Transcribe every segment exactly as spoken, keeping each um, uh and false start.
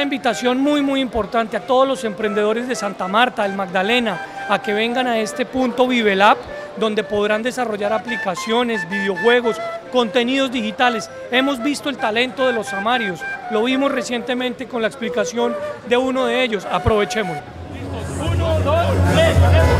invitación muy muy importante a todos los emprendedores de Santa Marta, del Magdalena, a que vengan a este punto Vivelab, donde podrán desarrollar aplicaciones, videojuegos, contenidos digitales. Hemos visto el talento de los samarios, lo vimos recientemente con la explicación de uno de ellos, aprovechémoslo. Uno, dos, tres.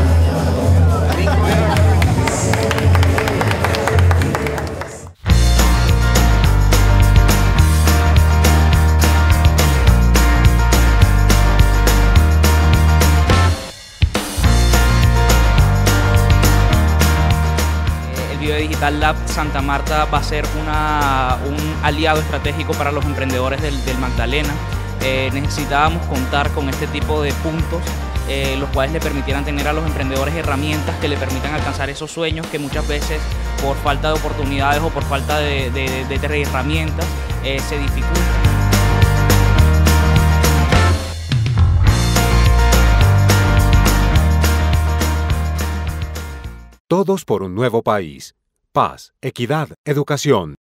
Digital Lab Santa Marta va a ser una, un aliado estratégico para los emprendedores del, del Magdalena. Eh, necesitábamos contar con este tipo de puntos, eh, los cuales le permitieran tener a los emprendedores herramientas que le permitan alcanzar esos sueños que muchas veces por falta de oportunidades o por falta de, de, de, de herramientas eh, se dificultan. Todos por un nuevo país. Paz, equidad, educación.